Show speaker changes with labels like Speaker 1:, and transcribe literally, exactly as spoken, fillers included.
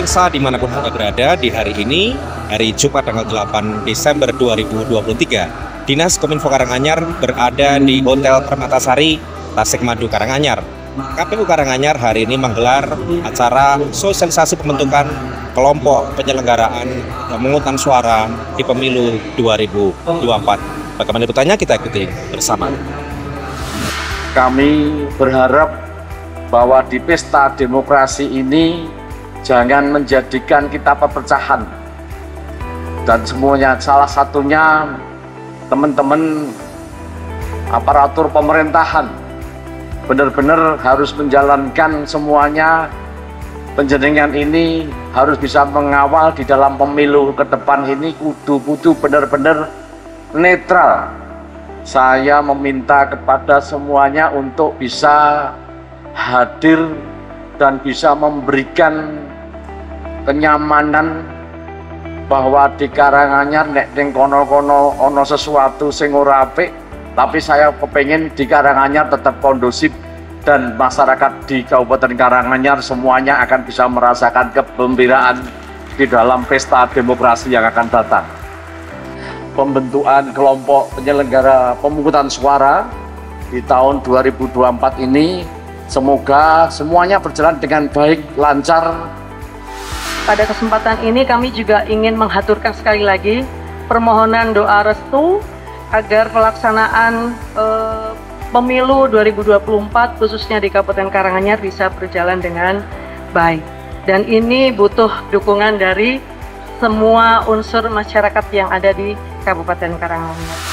Speaker 1: pemirsa dimanapun Anda berada, di hari ini, hari Jumat tanggal delapan Desember dua ribu dua puluh tiga, Dinas Kominfo Karanganyar berada di Hotel Permatasari, Tasikmadu, Karanganyar. K P U Karanganyar hari ini menggelar acara sosialisasi pembentukan kelompok penyelenggaraan pemungutan suara di pemilu dua ribu dua puluh empat. Bagaimana liputannya, kita ikuti bersama.
Speaker 2: Kami berharap bahwa di pesta demokrasi ini jangan menjadikan kita perpecahan, dan semuanya, salah satunya teman-teman aparatur pemerintahan benar-benar harus menjalankan semuanya. Penjenengan ini harus bisa mengawal di dalam pemilu ke depan ini, kudu-kudu benar-benar netral. Saya meminta kepada semuanya untuk bisa hadir dan bisa memberikan kenyamanan bahwa di Karanganyar nek ning kono-kono ono sesuatu sing ora apik, tapi saya kepengen di Karanganyar tetap kondusif dan masyarakat di Kabupaten Karanganyar semuanya akan bisa merasakan kegembiraan di dalam pesta demokrasi yang akan datang. Pembentukan kelompok penyelenggara pemungutan suara di tahun dua ribu dua puluh empat ini semoga semuanya berjalan dengan baik, lancar.
Speaker 3: Pada kesempatan ini kami juga ingin menghaturkan sekali lagi permohonan doa restu agar pelaksanaan eh, pemilu dua ribu dua puluh empat khususnya di Kabupaten Karanganyar bisa berjalan dengan baik. Dan ini butuh dukungan dari semua unsur masyarakat yang ada di Kabupaten Karanganyar.